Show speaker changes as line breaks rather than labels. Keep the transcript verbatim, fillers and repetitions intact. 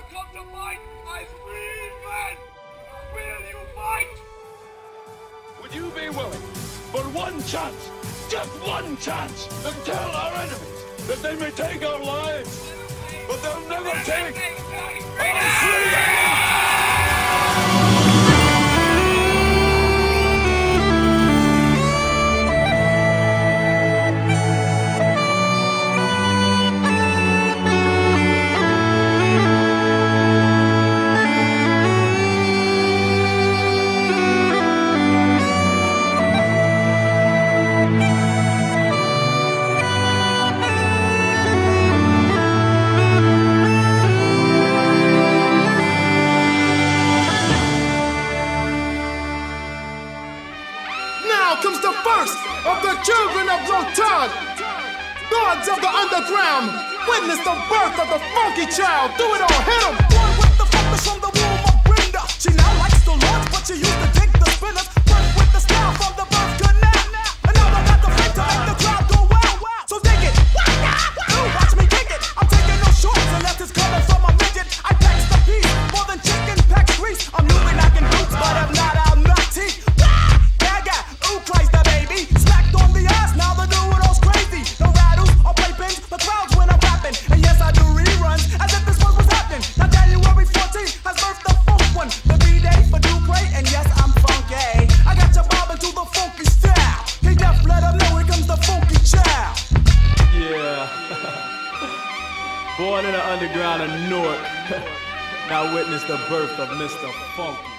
come to fight as free men. Will you fight?
Would you be willing, for one chance, just one chance, to tell our enemies that they may take our lives, but they'll never take our freedom?
Comes the first of the children of Rotan, gods of the underground. Witness the birth of the funky child. Do it all, hit 'em.
Born with the focus from the womb of Brenda. She now likes to launch, but she used to dig the spinners. Birth with the style from the birth canal. And now I got the fit to make the crowd go wild. So dig it. Ooh, watch me kick it. I'm taking no shorts unless it's coming from a midget. I packs the piece more than chicken packs grease. I'm newly knocking boots, but I'm not out my teeth. Christ the baby, smacked on the ass, now the doing all's crazy. No rattles or playpins, the crowds when I'm rapping. And yes, I do reruns, as if this one was happening. Now January fourteenth has birthed the funk one. The B-Day for Dupree, and yes, I'm funky. I got you bobbing to the funky style. He deaf, let him know here comes the funky child.
Yeah. Born in the underground of Newark. Now witness the birth of Mister Funky.